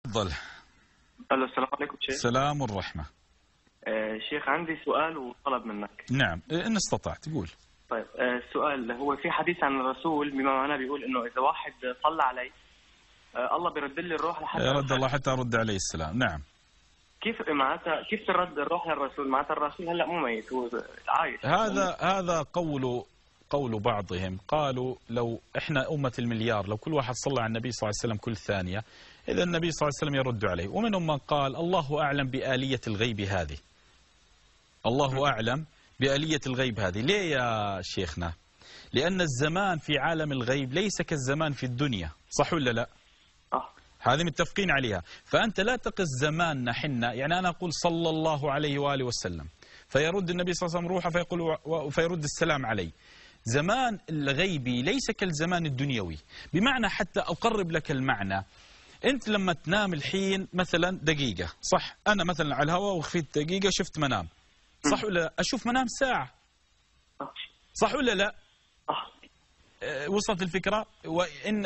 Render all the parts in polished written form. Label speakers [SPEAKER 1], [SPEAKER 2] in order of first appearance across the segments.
[SPEAKER 1] تفضل.
[SPEAKER 2] الو، السلام عليكم شيخ.
[SPEAKER 1] السلام والرحمة.
[SPEAKER 2] شيخ عندي سؤال وطلب منك.
[SPEAKER 1] نعم إن استطعت تقول.
[SPEAKER 2] طيب، السؤال هو في حديث عن الرسول بما معناه بيقول انه اذا واحد صلى علي الله بيرد لي الروح لحتى
[SPEAKER 1] رد الله حتى أرد عليه السلام. نعم.
[SPEAKER 2] كيف معناتها كيف ترد الروح للرسول؟ معناتها الرسول هلا مو ميت، هو عايش.
[SPEAKER 1] هذا قول بعضهم. قالوا لو احنا أمة المليار لو كل واحد صلى على النبي صلى الله عليه وسلم كل ثانية إذا النبي صلى الله عليه وسلم يرد عليه. ومنهم من قال الله أعلم بآلية الغيب هذه. الله أعلم بآلية الغيب هذه. ليه يا شيخنا؟ لأن الزمان في عالم الغيب ليس كالزمان في الدنيا، صح ولا لا؟ هذه متفقين عليها. فأنت لا تقس زماننا حنا، يعني أنا أقول صلى الله عليه وآله وسلم فيرد النبي صلى الله عليه وسلم روحه فيرد السلام عليه. زمان الغيبي ليس كالزمان الدنيوي. بمعنى حتى أقرب لك المعنى، أنت لما تنام الحين مثلا دقيقة، صح؟ أنا مثلا على الهواء وخفيت دقيقة شفت منام، صح ولا لا؟ أشوف منام ساعة، صح ولا لا؟ وصلت الفكرة؟ وإن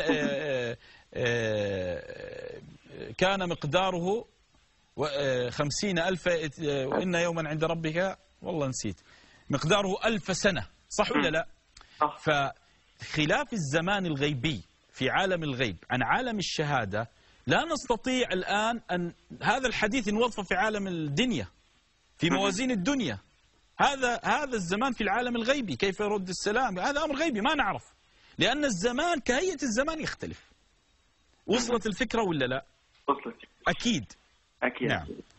[SPEAKER 1] كان مقداره 50,000 وإن يوما عند ربك والله نسيت مقداره 1000 سنة، صح ولا لا؟ فخلاف الزمان الغيبي في عالم الغيب عن عالم الشهادة لا نستطيع الآن أن هذا الحديث نوظفه في عالم الدنيا في موازين الدنيا. هذا الزمان في العالم الغيبي كيف يرد السلام؟ هذا أمر غيبي ما نعرف، لأن الزمان كهيئة الزمان يختلف. وصلت الفكرة ولا لا؟
[SPEAKER 2] وصلت.
[SPEAKER 1] أكيد.
[SPEAKER 2] أكيد.
[SPEAKER 1] نعم.